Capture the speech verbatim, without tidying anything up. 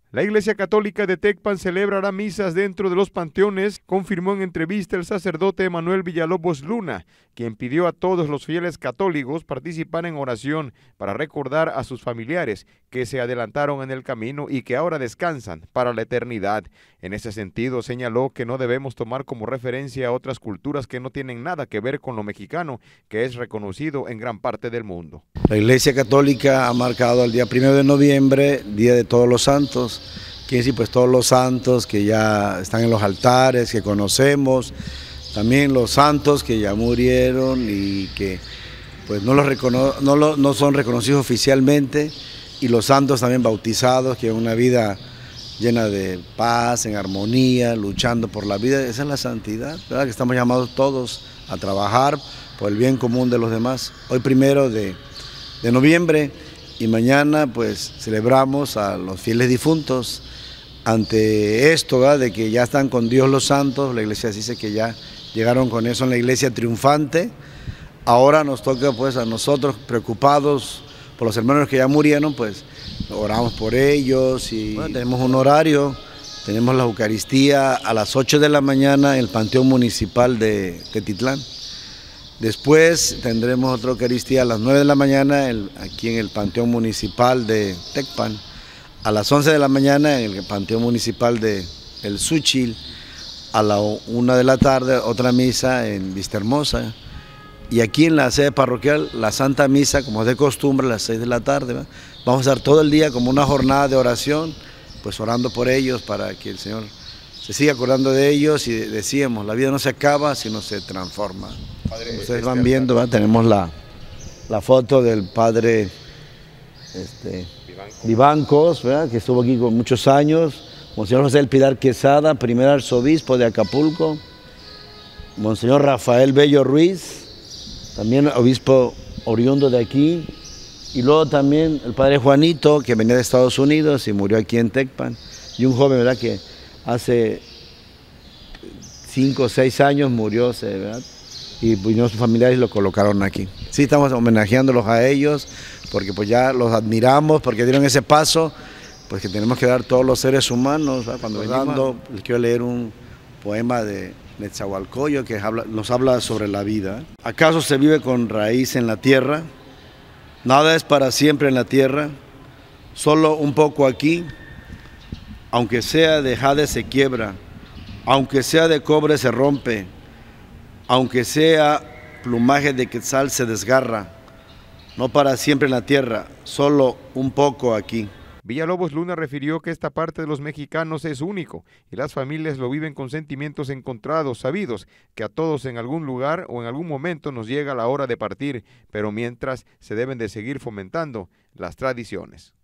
La Iglesia Católica de Tecpan celebrará misas dentro de los panteones, confirmó en entrevista el sacerdote Emanuel Villalobos Luna, quien pidió a todos los fieles católicos participar en oración para recordar a sus familiares que se adelantaron en el camino y que ahora descansan para la eternidad. En ese sentido, señaló que no debemos tomar como referencia a otras culturas que no tienen nada que ver con lo mexicano, que es reconocido en gran parte del mundo. La Iglesia Católica ha marcado el día primero de noviembre, Día de Todos los Santos. Quiere decir, pues todos los santos que ya están en los altares, que conocemos, también los santos que ya murieron y que pues no, los recono no, lo, no son reconocidos oficialmente, y los santos también bautizados, que una vida llena de paz, en armonía, luchando por la vida. Esa es la santidad, ¿verdad? Que estamos llamados todos a trabajar por el bien común de los demás. Hoy primero de, de noviembre y mañana pues celebramos a los fieles difuntos. Ante esto, ¿verdad?, de que ya están con Dios los santos, la iglesia dice que ya llegaron con eso en la iglesia triunfante. Ahora nos toca pues a nosotros, preocupados por los hermanos que ya murieron, pues oramos por ellos y bueno, tenemos un horario, tenemos la Eucaristía a las ocho de la mañana en el Panteón Municipal de Tetitlán. Después tendremos otra Eucaristía a las nueve de la mañana el, aquí en el Panteón Municipal de Tecpan. A las once de la mañana en el Panteón Municipal de El Xúchil, a la una de la tarde otra misa en Vistahermosa, y aquí en la sede parroquial la Santa Misa, como es de costumbre, a las seis de la tarde. ¿verdad? Vamos a estar todo el día como una jornada de oración, pues orando por ellos para que el Señor se siga acordando de ellos, y decíamos, la vida no se acaba sino se transforma. Padre, como ustedes van viendo, ¿verdad? Tenemos la, la foto del padre este, Vivancos, ¿verdad?, que estuvo aquí con muchos años, Monseñor José del Pilar Quesada, primer arzobispo de Acapulco, Monseñor Rafael Bello Ruiz, también obispo oriundo de aquí, y luego también el padre Juanito, que venía de Estados Unidos y murió aquí en Tecpan, y un joven, ¿verdad?, que hace cinco o seis años murió, ¿verdad?, y vinieron sus familiares y lo colocaron aquí. Sí, estamos homenajeándolos a ellos, porque pues ya los admiramos, porque dieron ese paso, pues que tenemos que dar todos los seres humanos. ¿verdad? Cuando venimos, les quiero leer un poema de Netzahualcoyo que habla, nos habla sobre la vida. ¿Acaso se vive con raíz en la tierra? Nada es para siempre en la tierra, solo un poco aquí, aunque sea de jade se quiebra, aunque sea de cobre se rompe, aunque sea plumaje de quetzal se desgarra, no para siempre en la tierra, solo un poco aquí. Villalobos Luna refirió que esta parte de los mexicanos es único y las familias lo viven con sentimientos encontrados, sabidos que a todos en algún lugar o en algún momento nos llega la hora de partir, pero mientras se deben de seguir fomentando las tradiciones.